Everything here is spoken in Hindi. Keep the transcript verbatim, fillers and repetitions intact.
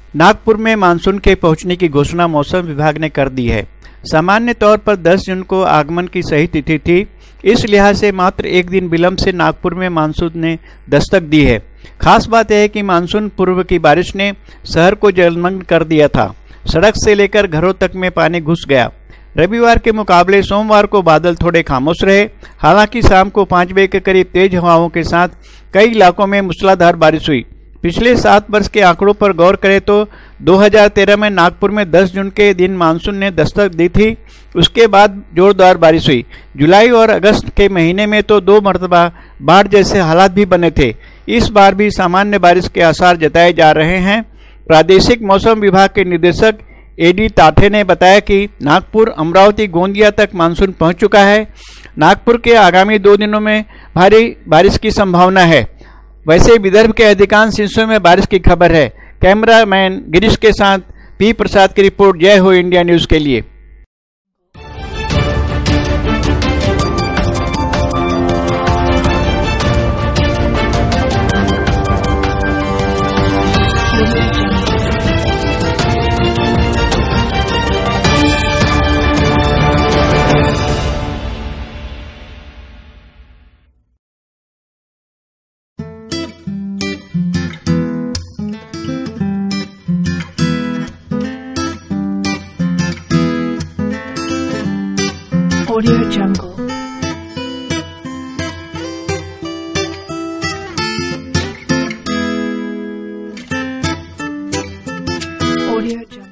नागपुर में मानसून के पहुंचने की घोषणा मौसम विभाग ने कर दी है। सामान्य तौर पर दस जून को आगमन की सही तिथि थी। इस लिहाज से मात्र एक दिन विलंब से नागपुर में मानसून ने दस्तक दी है। खास बात यह है कि मानसून पूर्व की बारिश ने शहर को जलमग्न कर दिया था। सड़क से लेकर घरों तक में पानी घुस गया। रविवार के मुकाबले सोमवार को बादल थोड़े खामोश रहे। हालांकि शाम को पाँच बजे के करीब तेज हवाओं के साथ कई इलाकों में मूसलाधार बारिश हुई। पिछले सात वर्ष के आंकड़ों पर गौर करें तो दो हज़ार तेरह में नागपुर में दस जून के दिन मानसून ने दस्तक दी थी। उसके बाद जोरदार बारिश हुई। जुलाई और अगस्त के महीने में तो दो मरतबा बाढ़ जैसे हालात भी बने थे। इस बार भी सामान्य बारिश के आसार जताए जा रहे हैं। प्रादेशिक मौसम विभाग के निदेशक एडी ताठे ने बताया कि नागपुर, अमरावती, गोंदिया तक मानसून पहुंच चुका है। नागपुर के आगामी दो दिनों में भारी बारिश की संभावना है। वैसे विदर्भ के अधिकांश हिस्सों में बारिश की खबर है। कैमरामैन गिरीश के साथ पी प्रसाद की रिपोर्ट। जय हो इंडिया न्यूज के लिए। Audio Jungle. Audio Jungle.